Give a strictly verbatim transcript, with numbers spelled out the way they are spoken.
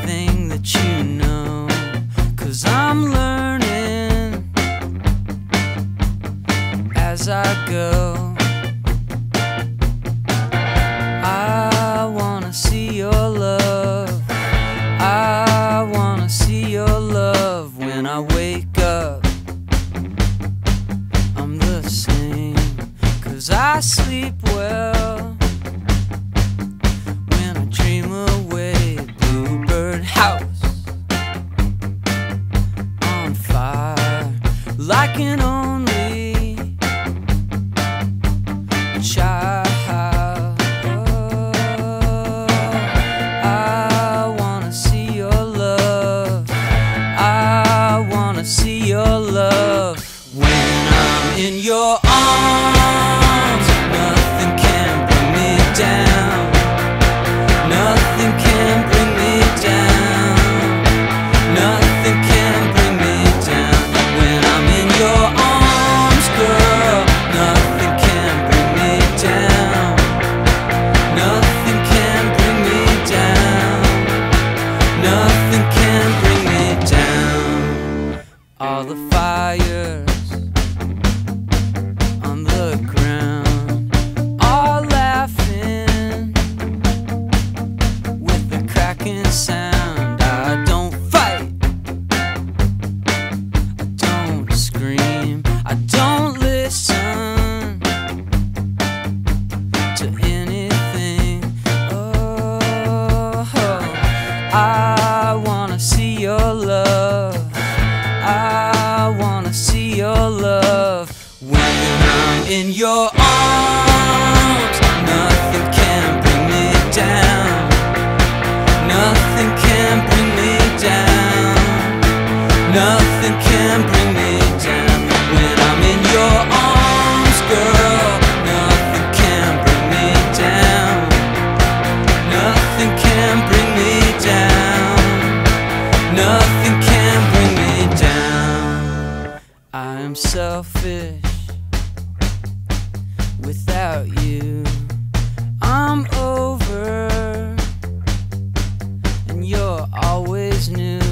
everything that you know, 'cause I'm learning as I go. I wanna see your love, I wanna see your love. When I wake up, I'm the same, 'cause I sleep well when I dream away. Bluebird house on fire, like an only child. Oh, I wanna see your love, I wanna see your love. When I'm in your arms, nothing can bring me down, nothing can bring me down, nothing can bring me down. When I'm in your arms, girl, nothing can bring me down, nothing can bring me down, nothing can bring me down. All the fires on the ground, all laughing with the cracking sound. I don't fight, I don't scream, I don't listen to anything. Oh, I wanna see your love, I wanna see your love. When I'm in your arms, nothing can bring me down, nothing can bring me down, nothing can bring me down. When I'm in your arms, girl, nothing can bring me down, nothing can bring me down, nothing can bring me down. I'm selfish without you, I'm over, and you're always new.